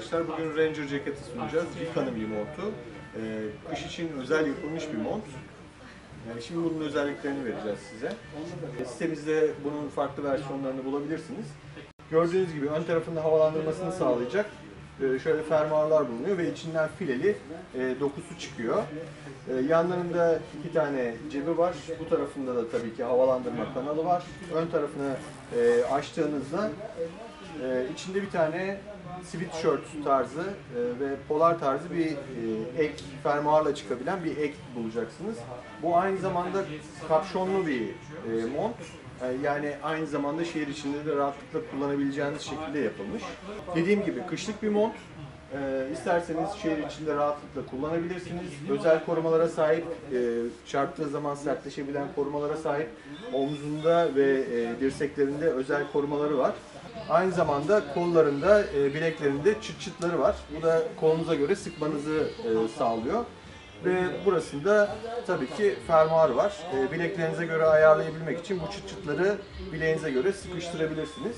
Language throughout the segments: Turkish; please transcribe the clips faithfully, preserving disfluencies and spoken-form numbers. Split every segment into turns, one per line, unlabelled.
arkadaşlar, bugün Ranger ceketi sunacağız. Vikan'ın bir montu. Ee, kış için özel yapılmış bir mont. Yani şimdi bunun özelliklerini vereceğiz size. E, sitemizde bunun farklı versiyonlarını bulabilirsiniz. Gördüğünüz gibi ön tarafında havalandırmasını sağlayacak e, şöyle fermuarlar bulunuyor ve içinden fileli e, dokusu çıkıyor. E, yanlarında iki tane cebi var. Bu tarafında da tabii ki havalandırma kanalı var. Ön tarafını e, açtığınızda e, içinde bir tane sweatshirt tarzı e, ve polar tarzı bir e, ek fermuarla çıkabilen bir ek bulacaksınız. Bu aynı zamanda kapşonlu bir e, mont. Yani aynı zamanda şehir içinde de rahatlıkla kullanabileceğiniz şekilde yapılmış. Dediğim gibi kışlık bir mont. Ee, isterseniz şehir içinde rahatlıkla kullanabilirsiniz. Özel korumalara sahip, e, çarptığı zaman sertleşebilen korumalara sahip, omzunda ve e, dirseklerinde özel korumaları var. Aynı zamanda kollarında, e, bileklerinde çıt çıtları var. Bu da kolunuza göre sıkmanızı e, sağlıyor. Ve burasında tabii ki fermuar var. E, bileklerinize göre ayarlayabilmek için bu çıt çıtları bileğinize göre sıkıştırabilirsiniz.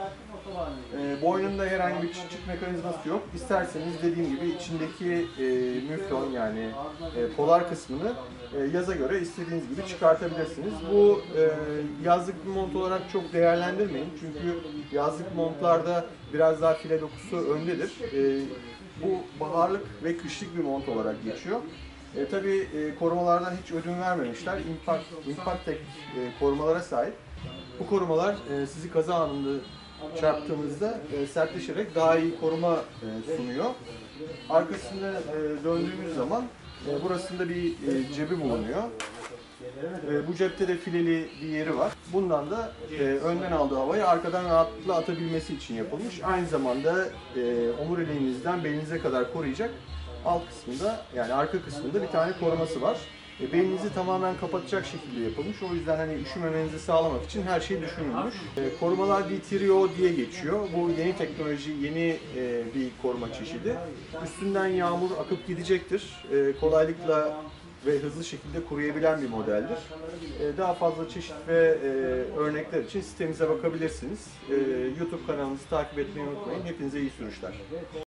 E, boynunda herhangi bir çıt çıt mekanizması yok. İsterseniz dediğim gibi içindeki e, müflon yani e, polar kısmını e, yaza göre istediğiniz gibi çıkartabilirsiniz. Bu e, yazlık bir mont olarak çok değerlendirmeyin. Çünkü yazlık montlarda biraz daha file dokusu öndedir. E, bu baharlık ve kışlık bir mont olarak geçiyor. E, tabii e, korumalardan hiç ödün vermemişler. Impact, Impactec e, korumalara sahip. Bu korumalar e, sizi kaza anında çarptığınızda e, sertleşerek daha iyi koruma e, sunuyor. Arkasında e, döndüğümüz zaman e, burasında bir e, cebi bulunuyor. E, bu cepte de fileli bir yeri var. Bundan da e, önden aldığı havayı arkadan rahatlıkla atabilmesi için yapılmış. Aynı zamanda e, omuriliğinizden belinize kadar koruyacak alt kısmında yani arka kısmında bir tane koruması var. E, belinizi tamamen kapatacak şekilde yapılmış. O yüzden hani üşümemenizi sağlamak için her şey düşünülmüş. E, korumalar D T R O diye geçiyor. Bu yeni teknoloji, yeni e, bir koruma çeşidi. Üstünden yağmur akıp gidecektir. E, kolaylıkla ve hızlı şekilde kuruyabilen bir modeldir. E, daha fazla çeşit ve e, örnekler için sitemize bakabilirsiniz. E, YouTube kanalımızı takip etmeyi unutmayın. Hepinize iyi sürüşler.